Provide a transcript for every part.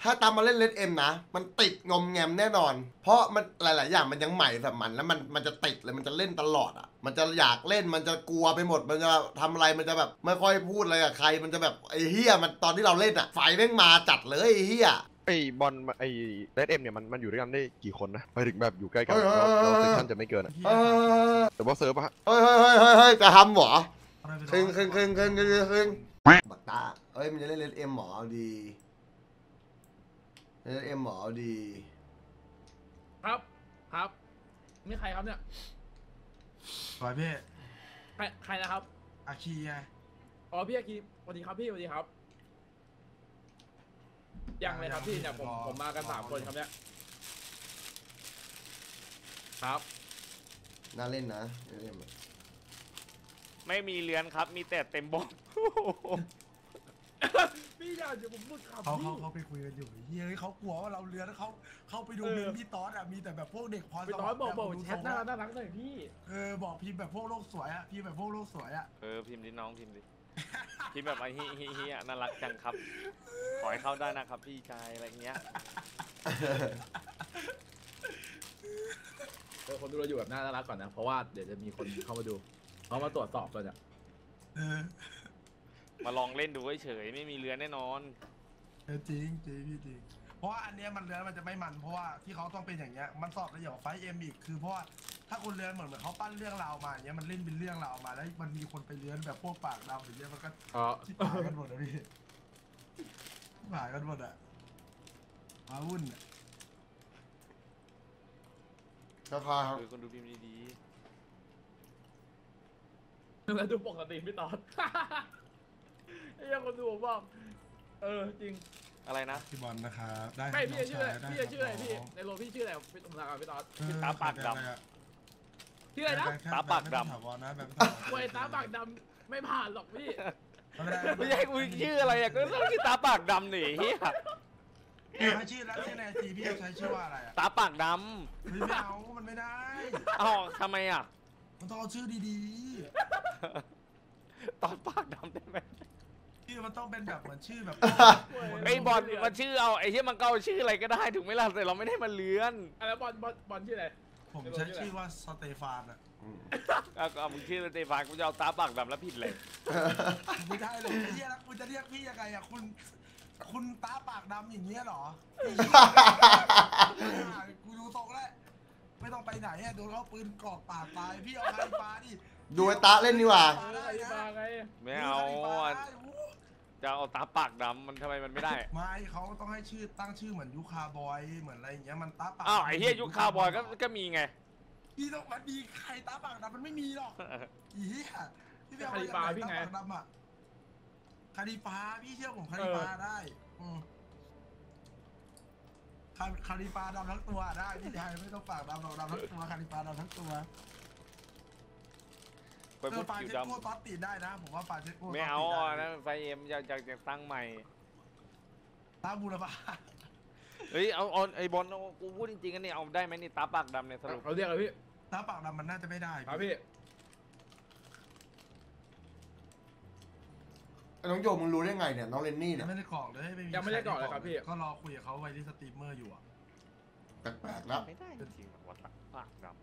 ถ้าตามมาเล่นเลดเอ็มนะมันติดงอมแงมแน่นอนเพราะมันหลายๆอย่างมันยังใหม่สำหรับมันแล้วมันจะติดเลยมันจะเล่นตลอดอ่ะมันจะอยากเล่นมันจะกลัวไปหมดมันจะทำอะไรมันจะแบบไม่ค่อยพูดอะไรกับใครมันจะแบบไอ้เฮียมันตอนที่เราเล่นอ่ะไฟแม่งมาจัดเลยไอ้เฮียไอ้บอลไอ้เรดเอ็มเนี่ยมันอยู่ด้วยกันได้กี่คนนะไปถึงแบบอยู่ใกล้กันเราเซสชั่นจะไม่เกินอ่ะแต่ว่าเซิร์ฟอะเฮ้ยจะทำเหรอคึงบักตาเอ้ยมันจะเล่นเลดเอ็มหมอเอาดีเลดเอ็มหมอเอาดีครับนี่ใครครับเนี่ยสวยพี่ใครนะครับอาคีไงอ๋อพี่อากีสวัสดีครับพี่สวัสดีครับยังเลยครับพี่เนี่ยผมมากัน3 คนครับเนี่ยครับน่าเล่นนะเล่นไม่มีเรือนครับมีแต่เต็มบกพี่อยากจะผมพูดขับเขาไปคุยกันอยู่เฮ้ยเขากลัวว่าเราเลือนเขาไปดูเมนพี่ต๊อดอะมีแต่แบบพวกเด็กพรสวรรค์บอกแชทน่ารักหน่อยพี่บอกพิมพ์แบบพวกโลกสวยอะพิมพ์แบบพวกโลกสวยอะพิมพ์ดิน้องพิมพ์ดิพิมพ์แบบฮิน่ารักจังครับขอให้เข้าได้นะครับพี่ชายอะไรเงี้ยคนดูเราอยู่แบบน่ารักก่อนนะเพราะว่าเดี๋ยวจะมีคนเข้ามาดูเขามาตรวจสอบกันเนี่ยมาลองเล่นดูเฉยไม่มีเรือนแน่นอนจริงพี่จริงเพราะว่าอันนี้มันเรือนมันจะไม่มันเพราะว่าที่เขาต้องเป็นอย่างเงี้ยมันสอบละเอียดไฟเอ็มอีกคือเพราะว่าถ้าคุณเรือนเหมือนเขาปั้นเรื่องราวมาอย่างเงี้ยมันเล่นเป็นเรื่องราวมาแล้วมันมีคนไปเรือนแบบพวกปากดำอย่างเงี้ยมันก็ชิบหายกันหมดนะพี่ชิบหายกันหมดอะมาวุ่นอะราคาคนดูพิมพ์ดีแล้วดูปกติพี่ตอนไอ้ยังคนดูผมบอกจริงอะไรนะพี่บอลนะครับได้ไม่พี่ชื่ออะไรพี่ในโลพี่ชื่ออะไรพี่ตรงนั้นพี่ตอนตาปากดำชื่ออะไรนะตาปากดำเว้ยตาปากดำไม่ผ่านหรอกพี่ไม่ใช่กูชื่ออะไรอะก็ต้องชื่อตาปากดำหนิเฮียใช้ชื่อแล้วที่ในทีพี่ใช้ชื่อว่าอะไรตาปากดำไม่เอามันไม่ได้ทำไมอะมันต้องเอาชื่อดีๆตาปากดำได้ไหมชื่อมันต้องเป็นแบบเหมือนชื่อแบบไอ้บอลมันชื่อเอาไอ้ที่มันก็เอาชื่ออะไรก็ได้ถูกไหมล่ะแต่เราไม่ได้มาเลื้อนแล้วบอลชื่ออะไรผมใช้ชื่อว่าสเตฟานอะก็มึงชื่อสเตฟานกูจะเอาตาปากดำแล้วผิดเลยไม่ได้เลยเฮียแล้วคุณจะเรียกพี่ยังไงอะคุณตาปากดำอย่างเงี้ยหรอกูดูตรงแล้วไม่ต้องไปไหนอะโดนเขาปืนกรอกปากตายพี่เอาใครปาดิดูไอ้ตาเล่นดีกว่าไม่เอาจะเอาตาปากดำมันทำไมมันไม่ได้ไม่เขาต้องให้ชื่อตั้งชื่อเหมือนยุคาบอยเหมือนอะไรอย่างเงี้ยมันตาปากไอ้เฮียยุคาบอยก็มีไงพี่ต้องมันมีใครตาปากดำมันไม่มีหรอกอีเหี้ยพี่คาริปาพี่ไงคาริปาพี่เชื่อผมคาริปาได้คาริปาดำทั้งตัวได้พี่ชายไม่ต้องปากดำหรอกดำทั้งตัวคาริปาดำทั้งตัวไปพูดคิวดำปาเชโก้ตอสติดได้นะผมว่าปาเชโก้ไม่เอานะไฟเอ็มอยากตั้งใหม่ตาบูรพาเฮ้ยเอาไอ้บอลกูพูดจริงๆกันนี่เอาได้ไหมนี่ตาปากดำเนี่ยสรุปเขาเรียกอะไรพี่ตาปากดำมันน่าจะไม่ได้ครับพี่น้องโยมมึงรู้ได้ไงเนี่ยน้องเลนนี่เนี่ยไม่ได้กรอกเลยยังไม่ได้กรอกเลยครับพี่ก็รอคุยกับเขาไว้ที่สตรีมเมอร์อยู่อะแปลกๆแล้วไม่ได้จริงๆว่าตาปากดำ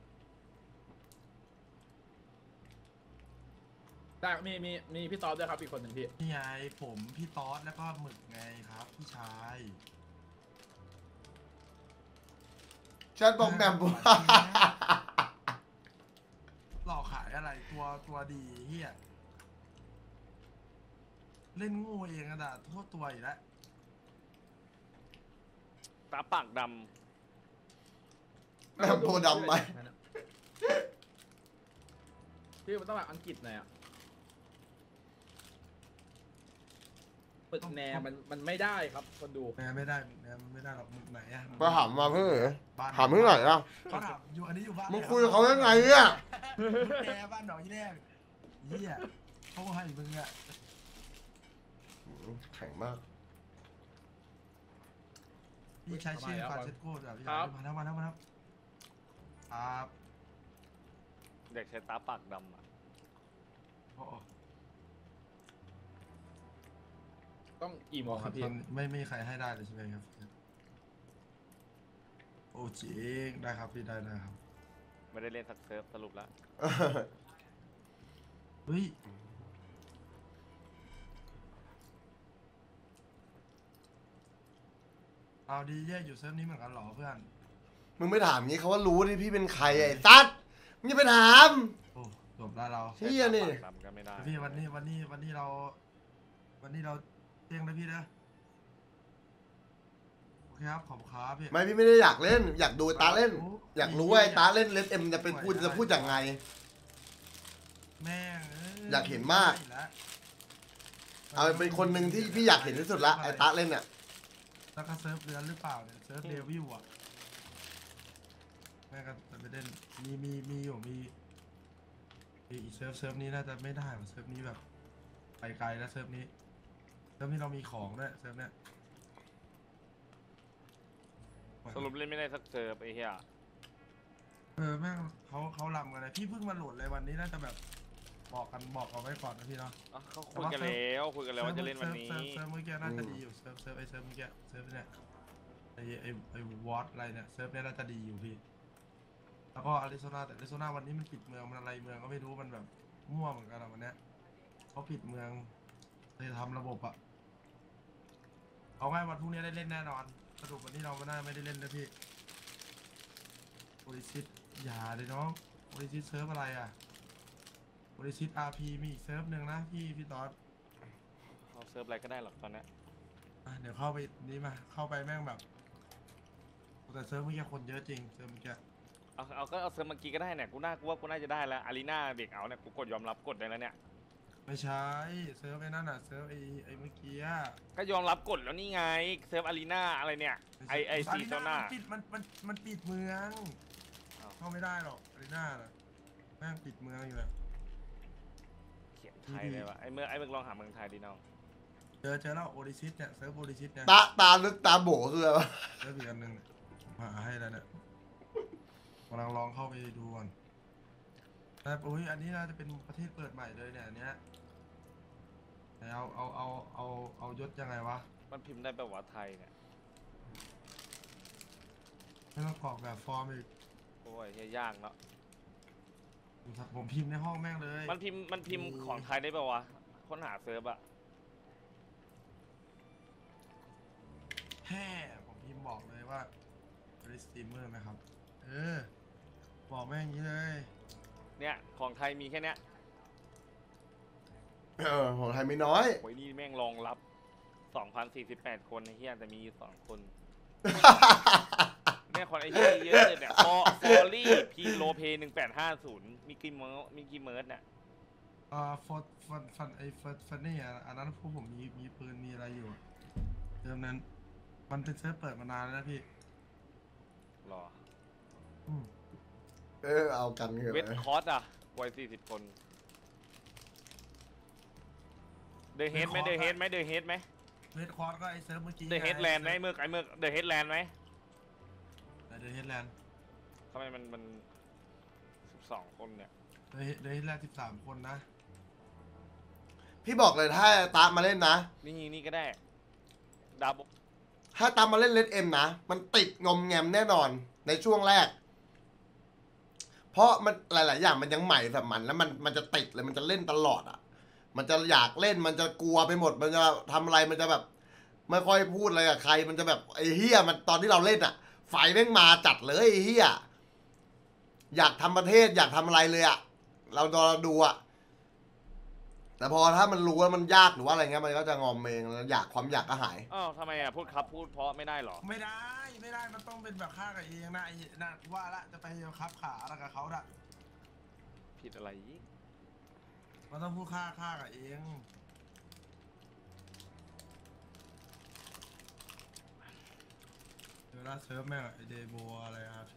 แต่มีพี่ตอสด้วยครับอีกคนหนึ่งพี่นี่ไงผมพี่ตอสแล้วก็หมึกไงครับพี่ชายฉันบอกแหม่มบัวหลอกขายอะไรตัวดีเฮียเล่นงูเองอะด่าโทษตัวอีกแล้วตาปากดำแหม่มโพดำไหมพี่มันต้องแบบอังกฤษหน่อยอะปึกแนมันไม่ได้ครับคนดูไม่ได้ไม่ได้หรอกมึงไหนอะไปถามมาเพื่อถามเพื่อไหนอ่ะเขาถามอยู่อันนี้อยู่บ้านมึงคุยกับเขายังไงเนี่ยแกบ้านหนองยี่แดงเฮียเขาให้มึงอะแข็งมากพี่ใช้ชื่อฟาเชโก้จ้ะพี่มาแล้วครับเด็กใช้ตาปากดำอ่ะต้องกี่โมงครับพี่ไม่มีใครให้ได้เลยใช่ไหมครับโอ้จริงได้ครับพี่ได้ครับไม่ได้เล่นสักเซิร์ฟสรุปแล้วเฮ้ยเอาดีแยกอยู่เซิร์ฟนี้เหมือนกันเหรอเพื่อนมึงไม่ถามงี้เขาว่ารู้ที่พี่เป็นใครไอ้ซัดมึงจะไปถามโอ้จบแล้วเราเฮียนี่ตามก็ไม่ได้พี่วันนี้เราเที่ยงนะพี่นะโอเคครับขอบคุณครับพี่ไม่พี่ไม่ได้อยากเล่น อยากดูตาเล่น อยากรู้ว่าไอ้ตาเล่นเลสเอ็มจะเป็นจะพูดยังไงแม่งอยากเห็นมาก เอาเป็นคนหนึ่งที่พี่อยากเห็นที่สุดละไอ้ตาเล่นเนี่ยแล้วก็เซิร์ฟเรือนหรือเปล่าเนี่ยเซิร์ฟเดวิลอ่ะแม่ก็จะไปเล่นมีอยู่มีอีกเซิร์ฟนี้น่าจะไม่ได้ว่ะเซิร์ฟนี้แบบไปไกลแล้วเซิร์ฟนี้เรามีของด้วยเซิร์ฟเนี้ยสรุปเล่นไม่ได้สักเซิร์ฟไอ้เหี้ยแม่งเขาลำกันเลยพี่เพิ่งมาโหลดเลยวันนี้น่าจะแบบบอกเอาไว้ก่อนนะพี่เนาะอ่ะเขาคุยกันแล้วว่าจะเล่นวันนี้เซิร์ฟเมื่อกี้น่าจะดีอยู่เซิร์ฟเมื่อกี้เซิร์ฟเนี่ยไอ้วอตอะไรเนี่ยเซิร์ฟเนี่ยน่าจะดีอยู่พี่แล้วก็อาริโซนาแต่อาริโซนาวันนี้มันปิดเมืองมันอะไรเมืองก็ไม่รู้มันแบบมั่วเหมือนกันอะวันเนี้ยเขาปิดเมืองเลยทำระบบอะเอาไงวันพรุ่งนี้ได้เล่นแน่นอนสรุปวันนี้เราไม่ได้เล่นนะพี่โอริซิตอย่าเลยน้องโอริซิตเซิร์ฟอะไรอะโอริซิต RP มีอีกเซิร์ฟหนึ่งนะพี่ตอดเขาเซิร์ฟอะไรก็ได้หรอกตอนเนี้ยเดี๋ยวเข้าไปนี่มาเข้าไปแม่งแบบแต่เซิร์ฟเมื่อกี้คนเยอะจริงเซิร์ฟเมื่อกี้เอาก็เอาเซิร์ฟเมื่อกี้ก็ได้เนี่ยกูว่ากูน่าจะได้แล้วอารีนาเด็กเอาเนี่ยกูกดยอมรับกดได้แล้วเนี่ยไม่ใช่เซิร์ฟไอ้นั่นอ่ะเซิร์ฟไอ้เมื่อกี้อะก็ยอมรับกดแล้วนี่ไงเซิร์ฟอารีนาอะไรเนี่ยไอซีโซน่ามันปิดเมืองอ้าวเข้าไม่ได้หรอกอารีนาน่ะแม่งปิดเมืองอยู่เลยเขียนไทยเลยวะไอเมืองลองหาเมืองไทยดิน้องเจอแล้วโอริซิตเนี่ยเซิร์ฟโอริซิตเนี่ยตาลึกตาโบคืออะไรวะเซิร์ฟอีกอันหนึ่งหาให้แล้วเนี่ยกำลังลองเข้าไปดูก่อนแต่โอ้ยอันนี้น่าจะเป็นประเทศเปิดใหม่เลยเนี่ยอันเนี้ยแต่เอายศยังไงวะมันพิมพ์ได้แบบว่าไทยเนี่ยไม่ต้องกรอกแบบฟอร์มอีกโอ้ยเหี้ยยากเนาะผมพิมพ์ในห้องแม่งเลยมันพิมพ์ของไทยได้ป่าวะค้นหาเซิร์ฟอะแฮ่ผมพิมพ์บอกเลยว่าเป็นสตรีมเมอร์ไหมครับบอกแม่งอย่างนี้เลยเนี่ยของไทยมีแค่เนี้ยของไทยไม่น้อยโอ้ยนี่แม่งรองรับ 2,048 คนไอ้เหี้ยแต่มี2 คนเนี่ยคนไอ้เหี้ยเยอะเลยเนี่ยฟอรี่พีโลเพ1850มิกกี้เมิร์ดเนี่ยฟันนี่อันนั้นพวกผมมีปืนมีอะไรอยู่เดิมนั้นมันเป็นเซิร์ฟเปิดมานานแล้วนะพี่รอเอากันเหรอเวทคอร์สอะไว้40 คนเดอะเฮดไหมเดอะเฮดไหมเวทคอร์สก็ไอเซิร์ฟเมื่อกี้เดอะเฮดแลนด์ไหมเมือกเดอะเฮดแลนด์ไหมเดอะเฮดแลนด์ทำไมมัน12 คนเนี่ยเดอะเฮดแลนด์13 คนนะพี่บอกเลยถ้าตามาเล่นนะนี่ก็ได้ดาบถ้าตามมาเล่นเลสเอ็มนะ มันติดงอมแงมแน่นอนในช่วงแรก เพราะมันหลาย ๆ อย่างมันยังใหม่แบบมันแล้วมันจะติดเลยมันจะเล่นตลอดอ่ะ มันจะอยากเล่นมันจะกลัวไปหมดมันจะทำอะไรมันจะแบบ ไม่ค่อยพูดอะไรกับใครมันจะแบบไอ้เฮียมันตอนที่เราเล่นอ่ะไฟแม่งมาจัดเลยไอ้เฮียอยากทำประเทศอยากทำอะไรเลยอ่ะเราดูอ่ะแต่พอถ้ามันรู้ว่ามันยากหรือว่าอะไรเงี้ยมันก็จะงอมเองแล้วความอยากก็หายอ้าวทำไมอ่ะพูดเพราะไม่ได้หรอไม่ได้มันต้องเป็นแบบฆ่ากับเองนะไอ้นั่นว่าละจะไปคับขาอะไรกับเขาละผิดอะไรอีกมันต้องพูดฆ่ากับเองเวลาเซิร์ฟแม่งไอเดโบอะไรRP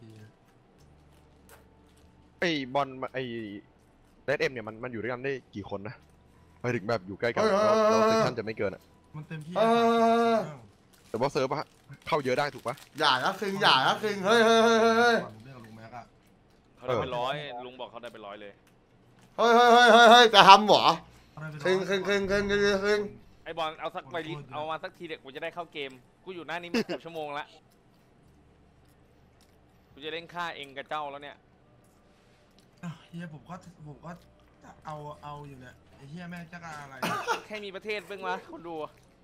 ไอ้บอลไอ้เลสเอ็มเนี่ยมันอยู่ด้วยกันได้กี่คนนะไปถึงแบบอยู่ใกล้กันเราเซสชั่นจะไม่เกินอะมันเต็มที่แต่ว่าเซิร์ฟเข้าเยอะได้ถูกปะอย่าก็คึงเฮ้ยเรื่องลุงแม็กอะเขาได้เป็น100ลุงบอกเขาได้เป็น100เลยเฮ้ยจะทำเหรอคึงไไอบอลเอาสักไปเอามาสักทีเด็กกูจะได้เข้าเกมกูอยู่หน้านี้มาเกือบชั่วโมงละกูจะเล่นฆ่าเองกับเจ้าแล้วเนี่ยเฮียผมก็เอาอยู่เนี่ยไอ้เฮียแม่งจะการอะไรแค่มีประเทศเพิ่งวะคนดู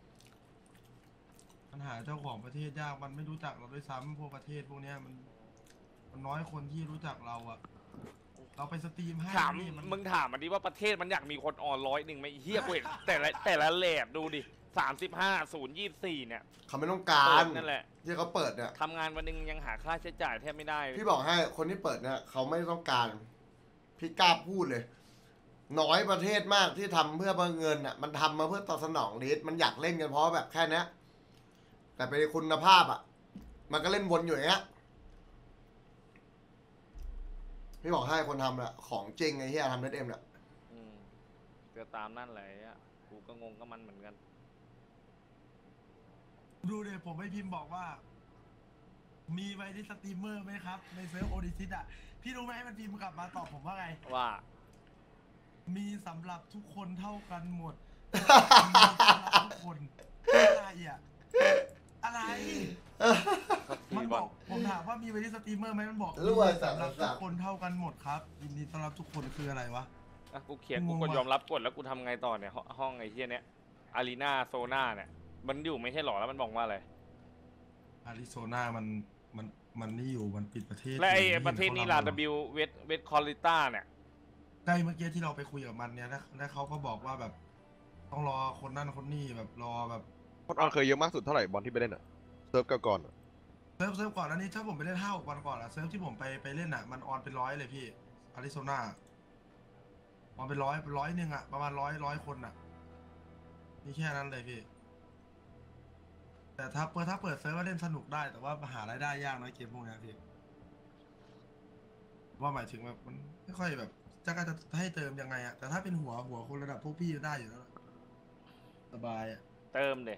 ปัญหาเจ้าของประเทศยากมันไม่รู้จักเราด้วยซ้ำพวกประเทศพวกเนี้ยมันน้อยคนที่รู้จักเราอะเราไปสตรีมให้ถามนี่มึงถามมันดิว่าประเทศมันอยากมีคนออน100ไหมไอ้เฮียกูเห็นแต่ละแหลบดูดิ35 024เนี่ยเขาไม่ต้องการนั่นแหละที่เขาเปิดเนี่ยทำงานวันหนึงยังหาค่าใช้จ่ายแทบไม่ได้พี่บอกให้คนที่เปิดเนี่ยเขาไม่ต้องการ พี่กล้าพูดเลย น้อยประเทศมากที่ทำเพื่อเงินอ่ะมันทำมาเพื่อตอบสนองนิดมันอยากเล่นกันเพราะแบบแค่นี้แต่เป็นคุณภาพอ่ะ มันก็เล่นวนอยู่อย่างเงี้ยพี่บอกให้คนทำแหละของจริงไอ้เหี้ยทำเน็ตเอ็มเนี่ยก็ตามนั่นแหละอ่ะกูก็งงกับมันเหมือนกันดูเลยผมให้พิมพ์บอกว่า มีไว้ที่สตรีมเมอร์ไหมครับในเซิร์ฟโอดิซิตอะพี่รู้ไหมมันพิมพ์กลับมาตอบผมว่าไงว่ามีสำหรับทุกคนเท่ากันหมด มีสำหรับทุกคนอะไรอ่ะอะไร มันบอกผมถามว่ามีไว้ที่สตรีมเมอร์ไหมมันบอกรู้ว่ามีสำหรับทุกคนเท่ากันหมดครับยินดีต้อนรับทุกคนคืออะไรวะอ่ะกูเขียนงกูงกดว่ะยอมรับกดแล้วกูทำไงต่อเนี่ยห้องไอ้เฮียเนี้ยอารีนาโซนาเนี่ยมันอยู่ไม่ใช่หรอแล้วมันบอกว่าอะไรอาริโซนามันนี่อยู่มันปิดประเทศและไอ้ยู่ประเทศนี้ลา W เวทคอลิต้าเนี่ยใกล้เมื่อกี้ที่เราไปคุยกับมันเนี่ยแล้วเขาก็บอกว่าแบบ ต้องรอคนนั่นคนนี่แบบรอแบบคนออนเคยเยอะมากสุดเท่าไหร่บอลที่ไปเล่นอะเซิร์ฟก่อนอะเซิร์ฟก่อนอันนี้ถ้าผมไปเล่น5-6 วันก่อนอะเซิร์ฟที่ผมไปเล่นอะมันออนเป็น100เลยพี่อาริโซนาออนเป็น100นึงอะประมาณ100คนอะมีแค่นั้นเลยพี่ แต่ถ้าเปิดเซิร์ฟก็เล่นสนุกได้แต่ว่าหารายได้ยากนะเกมพวกนี้พี่ว่าหมายถึงแบบมันไม่ค่อยแบบจะให้เติมยังไงอะแต่ถ้าเป็นหัวคนระดับพวกพี่ได้อยู่แล้วสบายอะเติมเดย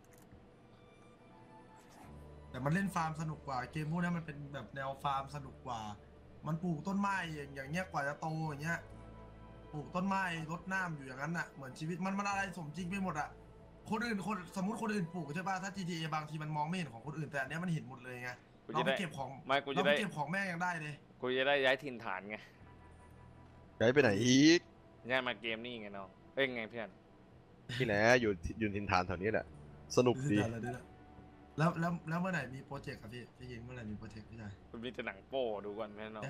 แต่มันเล่นฟาร์มสนุกกว่าเกมพวกนี้มันเป็นแบบแนวฟาร์มสนุกกว่า มันปลูกต้นไม้อย่างเงี้ยกว่าจะโตอย่างเงี้ยปลูกต้นไม้รดน้ำอยู่อย่างนั้นอะเหมือนชีวิตมันอะไรสมจริงไปหมดอะสมมติคนอื่นปลูกใช่ป่ะถ้า GTA บางทีมันมองไม่เห็นของคนอื่นแต่อันเนี้ยมันเห็นหมดเลยไงกูเราจะไปได้เก็บของไม่กูเราจะไปได้เก็บของแม่งยังได้เลยกูจะได้ย้ายถิ่นฐานไงย้ายไปไหนอีกย้ายมาเกมนี่ไงน้องเอ้ยไงเพื่อนที่ไหนอยู่ถิ่นฐานแถวนี้แหละสนุกดีแล้วเมื่อไหร่มีโปรเจกต์ครับพี่ยิงเมื่อไหร่มีโปรเจกต์พี่ชายคุณมีแต่หนังโป้ดูก่อนแม่น้อง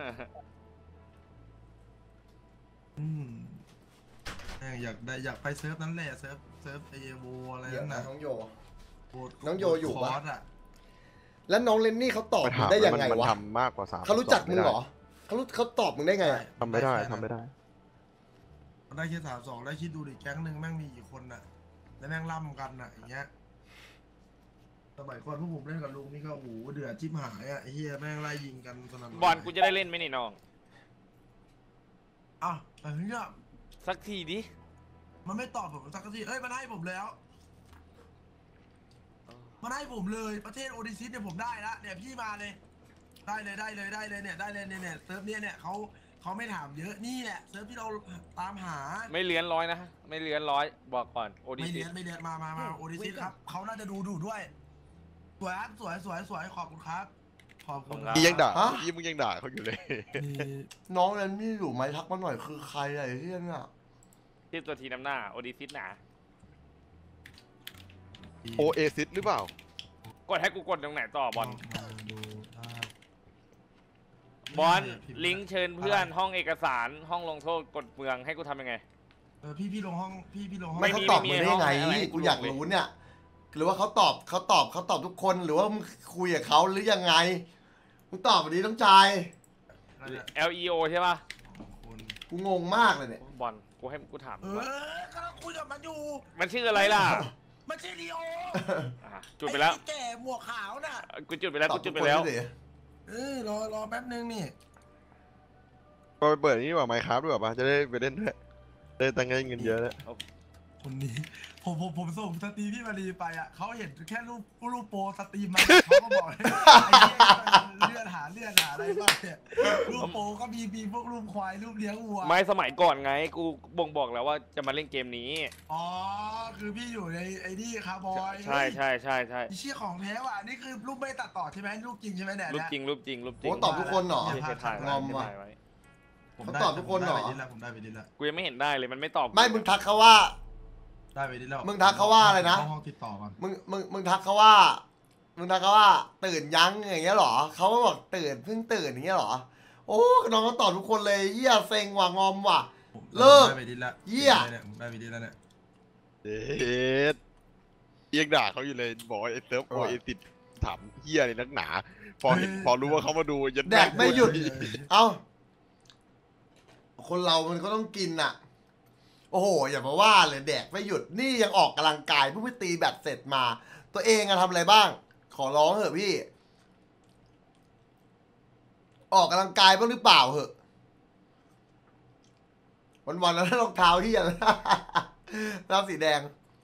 อยากไปเซิร์ฟนั้นแหละเซิร์ฟเอโวอะไรเดี๋ยวนั่นนะน่ะน้องโยโคตรน้องโยอยู่ปะคอร์สอะแล้วน้องเลนนี่เขาตอบไปมึถาง มได้ยังไงมันวะทำมากกว่า3 เขารู้จักมึงเหรอเขาตอบมึงได้ไงอะทำไม่ได้ทำไม่ได้มันได้แค่32ได้คิดดูดิแก๊งหนึ่งแม่งมีกี่คนน่ะแล้วแม่งล่ำกันน่ะอย่างเงี้ยสมัยก่อนพวกผมเล่นกับลุงนี่ก็โอ้โหเดือดชิบหายอ่ะไอ้เฮียแม่งไล่ยิงกันสนั่นบอลกูจะได้เล่นไหมนี่น้องอ้าวแต่ทีเนี้ยสักทีดิมันไม่ตอบผมสักทีเอ้ยมันให้ผมแล้วมันให้ผมเลยประเทศโอดิซิสเนี่ยผมได้ละเนี่ยพี่มาเลยได้เลยเนี่ยได้เลยเนี่ยเซิร์ฟเนี่ยเขาไม่ถามเยอะนี่แหละเซิร์ฟที่เราตามหาไม่เลื้อนร้อยนะไม่เลื้อนร้อยบอกก่อนโอดิไม่ซิเดือนมาโอดิซิสครับเขาน่าจะดูด้วยสวยครับสวยขอบคุณครับขอบคุณครับยี่ยังด่ายี่มึงยังด่าเขาอยู่เลยน้องเลนนี่อยู่ไหมทักมาหน่อยคือใครอะไอ้เหี้ยเนี่ยที่ตัวทีน้ำหน้าโอดิซิสหนาโอเอซิสหรือเปล่ากดให้กูกดตรงไหนต่อบอลดูได้บอลลิงก์เชิญเพื่อนห้องเอกสารห้องลงโทษกดเมืองให้กูทำยังไงพี่ลงห้องพี่ลงห้องไม่เขาตอบมึงได้ไงไม่มีกูอยากรู้เนี่ย หรือว่าเขาตอบทุกคนหรือว่ามึงคุยกับเขาหรือยังไงมึงตอบแบบนี้ต้องใจาย LEO ใช่ป่ะกูงงมากเลยเนี่ยบอลกูให้กูถามก็ต้องคุยกับมันอยู่มันชื่ออะไรล่ะมันชื่อลีโอจุดไปแล้วไอ้แก่หมวกขาวน่ะกูจุดไปแล้วตอกูบจุทุดกไปคนแล้วดิรอแป๊บนึงนี่ก็ไปเปิดนี่ดีกว่าไมค์ครับด้วยป่ะจะได้ไปเล่นด้วยได้ตังค์เงินเยอะแล้วคนนี้ผมส่งสตรีมพี่มารีไปอ่ะเขาเห็นแค่รูปโปรสตรีมมาเขาก็บอกไอ้เหี้ยเลื่อนหาเลือดหาอะไรบ้างเนี่ยรูปโปก็มีพวกรูปควายรูปเลี้ยงวัวไม่สมัยก่อนไงกูบ่งบอกแล้วว่าจะมาเล่นเกมนี้อ๋อคือพี่อยู่ในไอ้นี่คาร์บอยใช่ใช่ใช่ใช่ไอ้เชี่ยของแท้ว่ะนี่คือรูปไม่ตัดต่อใช่ไหมรูปจริงใช่ไหมเนี่ยรูปจริงรูปจริงรูปจริงโอ้ตอบทุกคนเหรอที่ถ่ายไว้งอมว่ะที่ถ่ายไว้เขาตอบทุกคนเหรอผมได้ไปดิแล้วกูยังไม่เห็นได้เลยมันไม่ตอบไม่มึงทักเขาว่าได้ไปดิแล้วมึงทักเขาว่าอะไรนะเข้าห้องติดต่อก่อนมึงทักเขาว่า ตื่นยังอย่างเงี้ยเหรอเขาก็บอกตื่นเพิ่งตื่นอย่างเงี้ยเหรอ โอ้น้องก็ตอบทุกคนเลยเหี้ยเซ็งว่ะงอมว่ะ เลิกได้ไปดิแล้วเหี้ยผมได้ไปดิแล้วเนี่ยเด็ดยังด่าเขาอยู่เลยบอกว่าไอ้เซิร์ฟโอเอติดถามเฮียเลยนักหนา พอรู้ว่าเขามาดูยันแดกไม่หยุด เอ้า คนเรามันก็ต้องกินน่ะ โอ้โห อย่ามาว่าเลยแดกไม่หยุด นี่ยังออกกำลังกายเพิ่งไปตีแบตเสร็จมา ตัวเองอะทำอะไรบ้าง ขอร้องเถอะพี่ ออกกำลังกายบ้างหรือเปล่าเหอะ วันๆแล้วรองเท้าที่อะไร รองสีแดง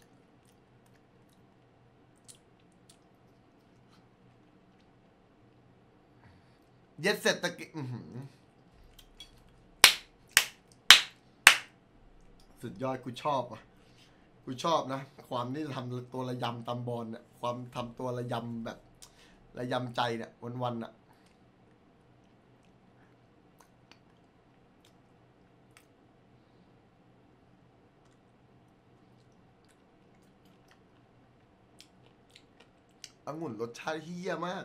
เย็ดเสร็จตะกี้สุดยอดกูชอบอ่ะ กูชอบนะ ความที่ทำตัวระยำตำบอลเนี่ย ความทำตัวระยำแบบ ระยำใจเนี่ยวันๆอ่ะ องุ่นรสชาติเฮี้ยมาก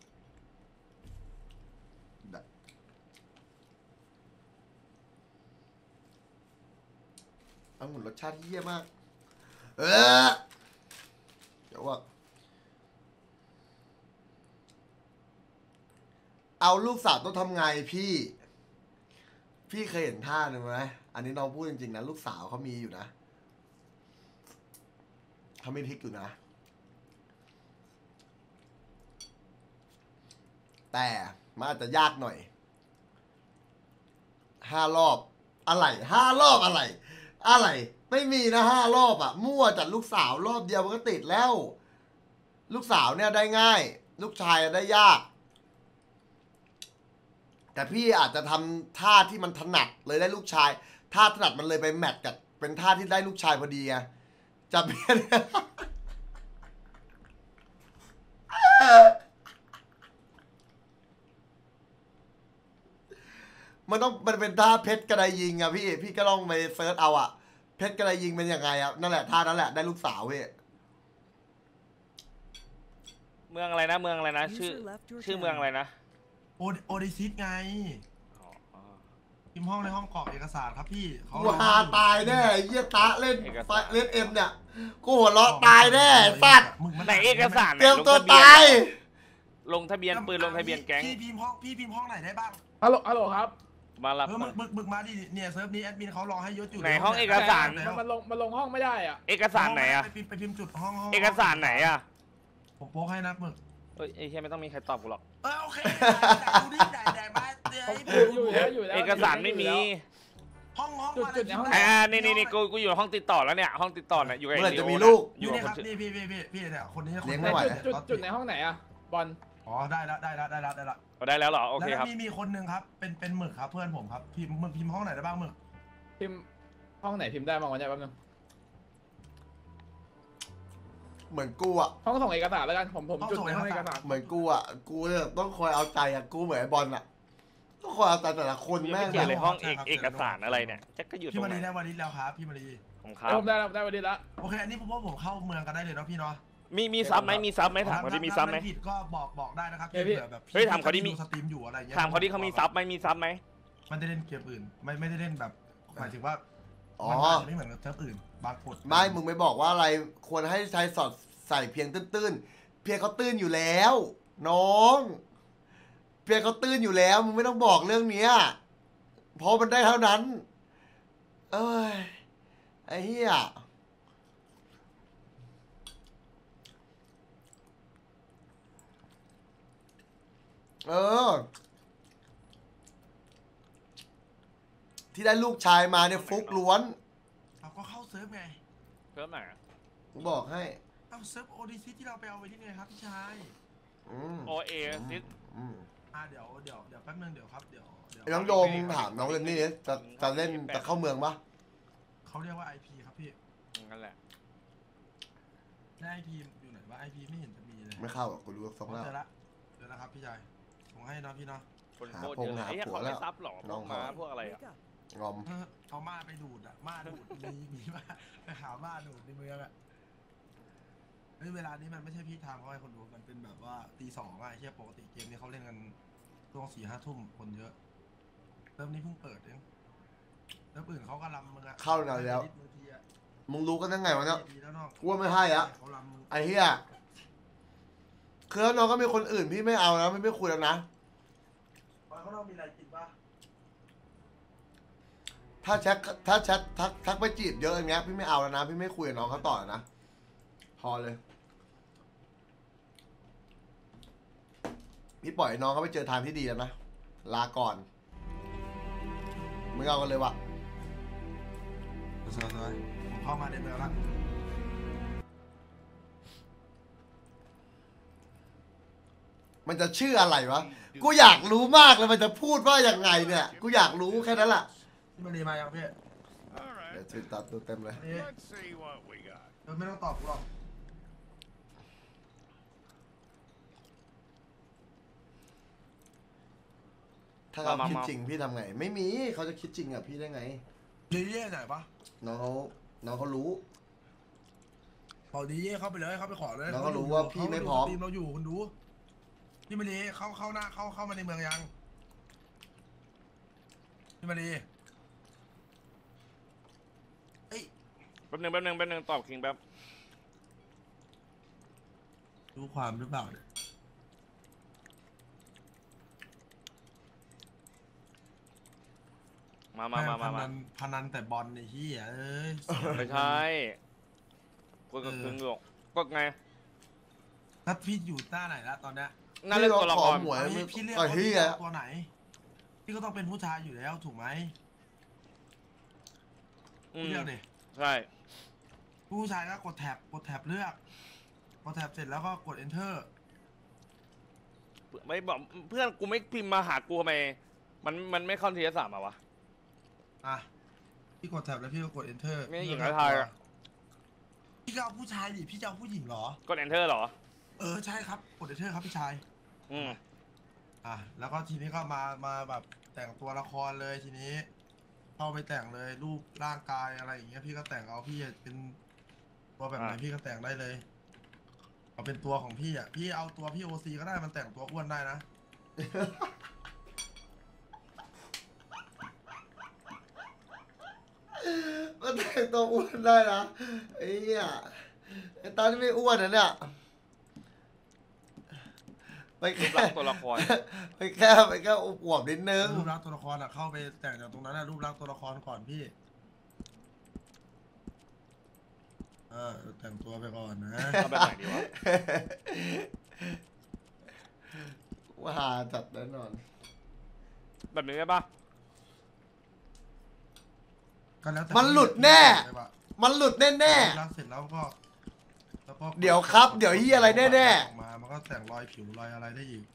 องุ่นรสชาติเฮี้ยมาก เดี๋ยวว่าเอาลูกสาวต้องทำไงพี่ พี่เคยเห็นท่าหนึ่งไหมอันนี้น้องพูดจริงๆนะ ลูกสาวเขามีอยู่นะเขาไม่พลิกอยู่นะ แต่มันอาจจะยากหน่อย5 รอบอะไร5 รอบอะไร ไม่มีนะ5 รอบอะมั่วจัดลูกสาวรอบเดียวมันก็ติดแล้ว ลูกสาวเนี่ยได้ง่าย ลูกชายได้ยาก แต่พี่อาจจะทำท่าที่มันถนัดเลยได้ลูกชายท่าถนัดมันเลยไปแมทกับเป็นท่าที่ได้ลูกชายพอดีไงจะเป็น มันเป็นท่าเพชรกระไดยิงอะพี่ก็ลองไปเซิร์ชเอาอะเพชรกระไดยิงเป็นยังไงอะนั่นแหละท่านั้นแหละได้ลูกสาวพี่เมืองอะไรนะเมืองอะไรนะ ชื่อเมืองอะไรนะโอดิซิสไงอ๋อพิมพ์ห้องในห้องกรอกเอกสารครับพี่เขากูหาตายแน่ไอ้เยี่ยตาเล่นเอกสารเล่นเอ็มเนี่ยกูหัวเราะตายแน่สัตว์ไหนเอกสารเตรียมตัวลงทะเบียนตายลงทะเบียนปืนลงทะเบียนแก๊งพี่พิมพ์ห้องไหนได้บ้างฮัลโหลครับมารับมึกมาดิเนี่ยเซิร์ฟนี้แอดมินเขารอให้ยศอยู่ไหนห้องเอกสารมันลงห้องไม่ได้อ่ะเอกสารไหนอะไปพิมพ์จุดห้องเอกสารไหนอะผมโพกให้นะมึกเอ้ยไอ้เหี้ยไม่ต้องมีใครตอบกูหรอกโอเคดูดิไหนมาเดี๋ยวอยู่แล้วเอกสารไม่มีห้องจุดในห้องนี่กูอยู่ห้องติดต่อแล้วเนี่ยห้องติดต่อเนี่ยอยู่กับเมื่อไหร่ไอ้จะมีลูกอยู่นี่กับคครันบชื่อพี่เนี่ยคนนี้เลี้ยงไม่ไหวจุดในห้องไหนอ่ะบอลอ๋อได้แล้วเอาได้แล้วเหรอโอเคครับแล้วมีคนหนึ่งครับเป็นหมึกครับเพื่อนผมครับพิมพ์ห้องไหนได้บ้างหมึกพิมพ์ห้องไหนพิมพ์ได้บ้างวะเนี่ยแป๊บนึงเหมือนกูอะห้องส่งเอกสารแล้วกันผมจุดในห้องเอกสารเหมือนกูอะกูเนี่ยต้องคอยเอาใจอะกูเหมือนไอ้บอลอะต้องคอยเอาใจแต่ละคนยังแม่ไม่งเจอแบบเลยห้องเอกสารอะไรเนี่ยจะก็อยู่ตพี่รงมาไหนรีได้วันนี้แล้วครับพี่มารีผมครับผมได้วันนี้ละโอเคอันนี้ผมว่าผมเข้าเมืองกันได้เลยเนาะพี่เนาะมีซับไหมมีซับไหมถามเขาดิมีซับไหมผิดก็บอกได้นะครับแบบเฮ้ยถามเขาดิมีสตรีมอยู่อะไรเงี้ยถามเขาดิเขามีซับไหมมีซับไหมมันได้เล่นเกมอื่นไม่ได้เล่นแบบหมายถึงว่าอ๋อมันอาจจะไม่เหมือนกับเซิร์ฟอื่นบางกฎไม่มึงไม่บอกว่าอะไรควรให้ชายสอดใส่เพียงตื้นๆเพียงเขาตื้นอยู่แล้ว น้อง เพียงเขาตื้นอยู่แล้วมึงไม่ต้องบอกเรื่องเนี้ยเพราะมันได้เท่านั้น เอ้ยไอ้เหี้ยที่ได้ลูกชายมาเนี่ยฟุกล้วนเราก็เข้าเซิร์ฟไงเพิ่มไหนอยกูบอกให้เอาเซิร์ฟโอดิซิที่เราไปเอาไว้ที่ไงครับพี่ชายอืมโอเอซิสอืมเดี๋ยวแป๊บนึงเดี๋ยวครับเดี๋ยวไอ้น้องโยมถามน้องเรนนี่ดิจะเล่นจะเข้าเมืองปะเขาเรียกว่า IP ครับพี่นั่นแหละได้ IP อยู่ไหนวะ IP ไม่เห็นจะมีเลยไม่เข้าหรอกกูรู้ทรงแล้วเจอแล้วครับพี่ชายส่งให้นะพี่เนาะคนโคตรเยอะหาไอ้เหี้ยผัวเขาแล้ไม่วซับหรอพน้วอก งม้าเขาพวกอะไรอ่ะงอมเอาม่าไปดูดอะม่าดูดมีม่าไปหาม่าดูดในเมืองอะเฮ้ยเวลานี้มันไม่ใช่พี่ทางเขาให้คนดูมันเป็นแบบว่าตี2อะไอ้เหี้ยปกติเกมนี้เขาเล่นกันช่วง4-5 ทุ่มคนเยอะเริ่มนี้เพิ่งเปิดเองแล้วอื่นเขาก็รำมึงอะเข้านานแล้วบางทีอะมึงรู้กันได้ไงวะเนี่ยดีแล้วน้องกูว่าไม่ให้อะเขารำมึงไอ้เหี้ยคือถ้าน้องก็มีคนอื่นพี่ไม่เอานะไม่คุยแล้วนะเขาต้องมีอะไรกินปะถ้าแชททักไปจีบเยอะอย่างเงี้ยพี่ไม่เอาแล้วนะพี่ไม่คุยกับน้องเขาต่อนะพอเลย พี่ปล่อยให้น้องเขาไปเจอทางที่ดีแล้วนะลาก่อนมึงเอากันเลยวะสวยๆผมเข้ามาในเมืองละมันจะชื่ออะไรวะกูอยากรู้มากเลยมันจะพูดว่ายังไงเนี่ยกูอยากรู้แค่นั้นแหละพี่มารีมายังพี่เดี๋ยวชื่อตัดตัวเต็มเลยเอ๊ะไม่ต้องตอบกูหรอกถ้าเขาคิดจริงพี่ทำไง ไม่มีเขาจะคิดจริงกับพี่ได้ไงดีเย่ไหนปะน้องเขารู้บอกดีเย่เข้าไปเลยเข้าไปขอเลยแล้วก็รู้ว่าพี่ไม่พร้อมทีมเราอยู่คุณดูพี่มารีเข้าหน้าเข้ามาในเมืองยังพี่มารีเอ้ยแป๊บนึงตอบคิงแป๊บรู้ความหรือเปล่าเนี่ยมาพนันแต่บอลในที่เอ้ยไม่ใช่คุยกับคิงหรอกก็ไงถ้าพี่อยู่หน้าไหนละตอนเนี้ยนั่นเล่นตัวละครหมวยเอามึงี้งพี่เรียกไอ้ว่าเฮีพี่ยเอาตัวไหน พี่ก็ต้องเป็นผู้ชายอยู่แล้วถูกไหมอืพี่มเลือกดิใช่ผู้ชายก็กดแท็บเลือกกดแท็บเสร็จแล้วก็กด enter ไม่บอกเพื่อนกูไม่พิมพ์มาหากูทำไมมันไม่เข้าทีละสามวะอ่ะพี่กดแท็บแล้วพี่ก็กด enter ไม่ได้หญิงกับชายอะพี่ก็เอาผู้ชายดิพี่จะเอาผู้หญิงเหรอกด enter เหรอใช่ครับกด enter ครับพี่ชายอืมแล้วก็ทีนี้ก็มาแบบแต่งตัวละครเลยทีนี้ เข้าไปแต่งเลยรูปร่างกายอะไรอย่างเงี้ยพี่ก็แต่งเอาพี่เป็นตัวแบบไหนพี่ก็แต่งได้เลยเอาเป็นตัวของพี่อ่ะพี่เอาตัวพี่โอซีก็ได้มันแต่งตัวอ้วนได้นะก็แต่งตัวอ้วนได้นะไอ้เหี้ยไอ้ตอนที่ไม่อ้วนนะเนี่ยไปรูแค่ปลักษณ์ตัวละครไปแค่อวบๆนิดนึงรูปลักษณ์ตัวละครอ่ะเข้าไปแต่งจากตรงนั้นนะรูปลักษณ์ตัวละครก่อนพี่แต่งตัวไปก่อนนะเอาแบบไหนดีวะว่าจัดแน่นอนแบบนี้ได้ปะก็แล้วแต่มันหลุดแน่ใช่ปะมันหลุดแน่รูปลักษณ์เสร็จแล้วก็ๆเดี๋ยวครับเดี๋ยวเฮียอะไรแน่ออกมามันก็แต่งรอยผิวรอยอะไรได้อีก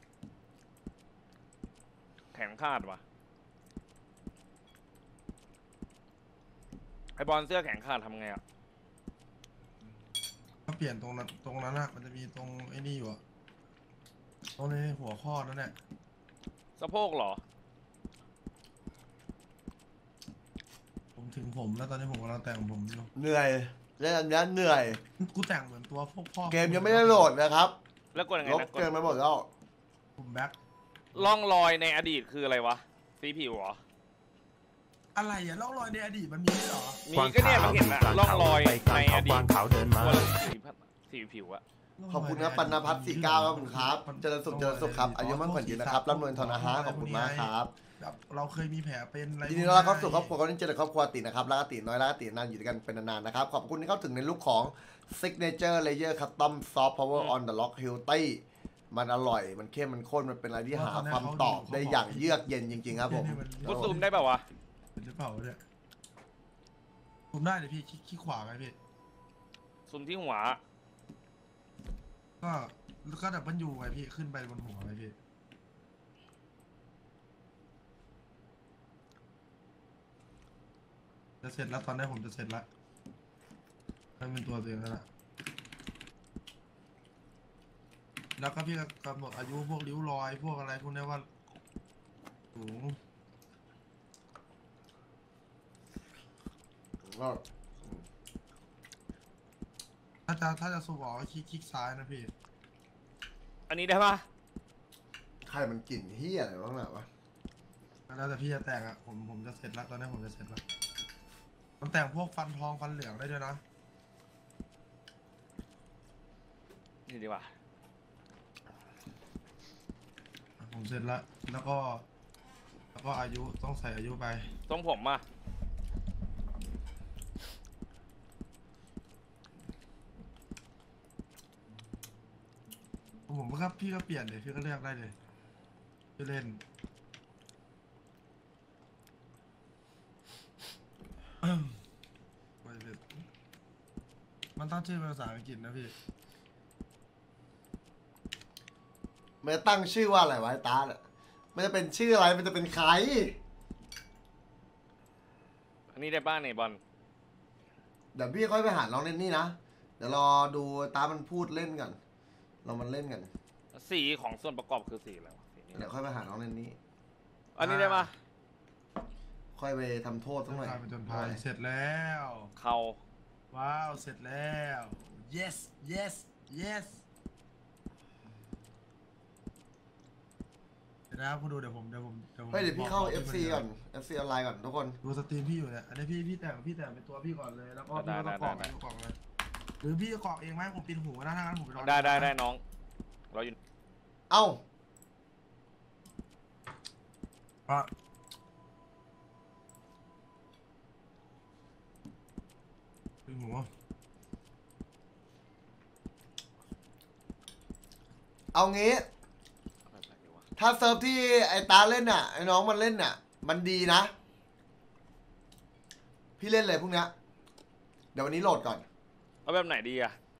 แข็งขาดวะไอบอลเสื้อแข็งขาดทำไงอ่ะก็เปลี่ยนตรงนั้นอะมันจะมีตรงไอ้นี่อยู่อะตรงนี้หัวข้อนั่นแหละสะโพกเหรอผมถึงผมแล้วตอนนี้ผมกำลังแต่งผมอยู่ๆเหนื่อยเล่นอันนี้เหนื่อยกูแต่งเหมือนตัวพวกพ่อเกมยังไม่ได้โหลดนะครับแล้วกดยังไงลบนะกดเกมไปหมดแล้วผมแบ็คร่องรอยในอดีตคืออะไรวะสีผิวเหรออะไรอะร่องรอยในอดีตมันมีด้วยเหรอมีก็เนี่ยมันเห็นอะร่องรอยในอดีตขาวเดินมาว่าสีผิวอะขอบคุณครับปัณณพัฒน์49ครับคุณครับเจริญสุขครับอายุมั่นขวัญยืนนะครับร่ำรวยทนาฮะขอบคุณมากครับแบบเราเคยมีแผลเป็นอะไรยินดีต้อนรับเข้าสู่ครอบครัวคนที่เจริญครอบครัวตินะครับรักติน้อยรักตินานอยู่ด้วยกันเป็นนานๆนะครับขอบคุณที่เข้าถึงในลุคของ Signature Layer Custom Soft Power on the Lock Healthy มันอร่อยมันเข้มมันข้นมันเป็นอะไรที่หาคำตอบได้อย่างเยือกเย็นจริงๆครับผมกูซูมได้ป่าวะเป็นหรือเปล่าเนี่ยซูมได้เลยพี่ขี้ขวาไงพี่ซูมที่หัวก็ดับเบิลยูไงพี่ขึ้นไปบนหัวไงพี่เสร็จแล้วตอนนี้ผมจะเสร็จแล้วให้เป็นตัวเองแล้วล่ะแล้วก็พี่ก็กำหนดอายุพวกริ้วรอยพวกอะไรพวกนี้ว่าสูงก็ถ้าจะสูบออกก็คลิกซ้ายนะพี่อันนี้ได้ปะใครมันกลิ่นเฮียอะไรบ้างน่ะวะแล้วแต่พี่จะแต่งอ่ะผมจะเสร็จแล้วตอนนี้ผมจะเสร็จแล้วมันแต่งพวกฟันทองฟันเหลืองได้ด้วยนะนี่ดีกว่าผมเสร็จแล้วแล้วก็อายุต้องใส่อายุไปตรงผมอ่ะผมก็พี่ก็เปลี่ยนเลยพี่ก็เลือกได้เลยพี่เล่น มันต้องชื่อเป็นภาษาอังกฤษนะพี่มันจะตั้งชื่อว่าอะไรวะไอ้ตาเนี่ยมันจะเป็นชื่ออะไรมันจะเป็นใครอันนี้ได้บ้างเนี่ยบอลเดี๋ยวพี่ค่อยไปหาน้องเล่นนี่นะเดี๋ยวรอดูตามันพูดเล่นก่อนเรามันเล่นกันสีของส่วนประกอบคือสีอะไรวะสีนี้เดี๋ยวค่อยไปหาน้องเล่นนี่อันนี้ได้ปะค่อยไปทำโทษสักหน่อยพาไปจนภัยเสร็จแล้วเขาว้าวเสร็จแล้ว yes yes yes เดี๋ยวนะครับคุณดูเดี๋ยวผมเฮ้ยเดี๋ยวพี่เข้าบอก FC ก่อน FC ออนไลน์ก่อนทุกคนดูสตรีมพี่อยู่เนี่ยอันนี้พี่แต่งเป็นตัวพี่ก่อนเลยแล้วก็พี่ก็ต้องกรอกกรอกเลยหรือพี่จะกรอกเองไหมผมปินหูนะถ้างั้นผมไปรอได้น้อง เราอยู่เอ้าอ่ะปินหูเอางี้อะไรดีวะถ้าเซิร์ฟที่ไอ้ตาเล่นน่ะไอ้น้องมันเล่นน่ะ มันดีนะ พี่เล่นเลยพวกเนี้ยเดี๋ยววันนี้โหลดก่อนเอาแบบไหนดีอะ